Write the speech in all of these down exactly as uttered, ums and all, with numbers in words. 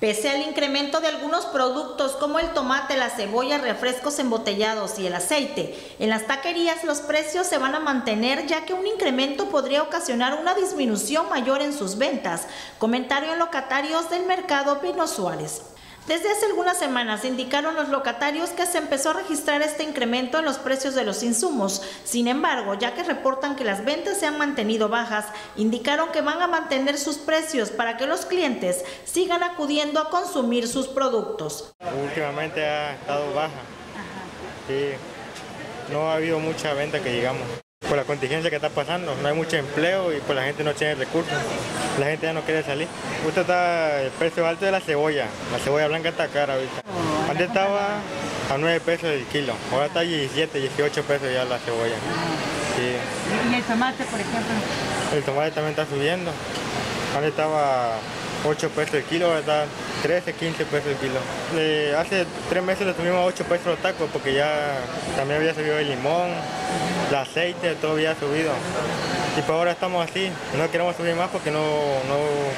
Pese al incremento de algunos productos como el tomate, la cebolla, refrescos embotellados y el aceite, en las taquerías los precios se van a mantener, ya que un incremento podría ocasionar una disminución mayor en sus ventas. Comentario en locatarios del mercado Pino Suárez. Desde hace algunas semanas indicaron los locatarios que se empezó a registrar este incremento en los precios de los insumos. Sin embargo, ya que reportan que las ventas se han mantenido bajas, indicaron que van a mantener sus precios para que los clientes sigan acudiendo a consumir sus productos. Últimamente ha estado baja. Sí, no ha habido mucha venta que digamos. Por la contingencia que está pasando, no hay mucho empleo y pues la gente no tiene recursos. La gente ya no quiere salir. Ahorita está el precio alto de la cebolla. La cebolla blanca está cara ahorita. Antes estaba a nueve pesos el kilo. Ahora está a diecisiete, dieciocho pesos ya la cebolla. Sí. ¿Y el tomate, por ejemplo? El tomate también está subiendo. Antes estaba ocho pesos el kilo, ahora está trece, quince pesos el kilo. Eh, hace tres meses le tuvimos a ocho pesos los tacos porque ya también había subido el limón, el aceite, todo había subido. Y por ahora estamos así, no queremos subir más porque no, no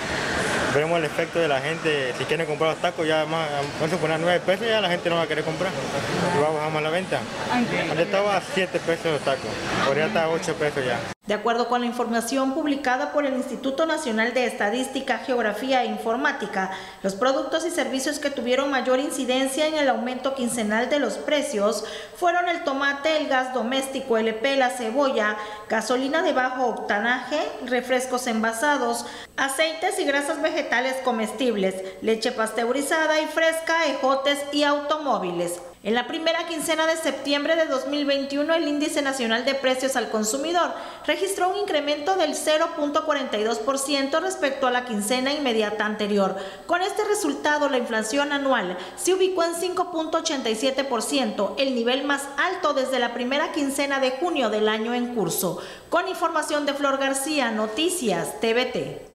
vemos el efecto de la gente. Si quieren comprar los tacos, ya más, vamos a poner nueve pesos, ya la gente no va a querer comprar. Y va a bajar más la venta. Antes estaba a siete pesos los tacos, ahora está a ocho pesos ya. De acuerdo con la información publicada por el Instituto Nacional de Estadística, Geografía e Informática, los productos y servicios que tuvieron mayor incidencia en el aumento quincenal de los precios fueron el tomate, el gas doméstico L P, la cebolla, gasolina de bajo octanaje, refrescos envasados, aceites y grasas vegetales comestibles, leche pasteurizada y fresca, ejotes y automóviles. En la primera quincena de septiembre de dos mil veintiuno, el Índice Nacional de Precios al Consumidor registró un incremento del cero punto cuarenta y dos por ciento respecto a la quincena inmediata anterior. Con este resultado, la inflación anual se ubicó en cinco punto ochenta y siete por ciento, el nivel más alto desde la primera quincena de junio del año en curso. Con información de Flor García, Noticias T V T.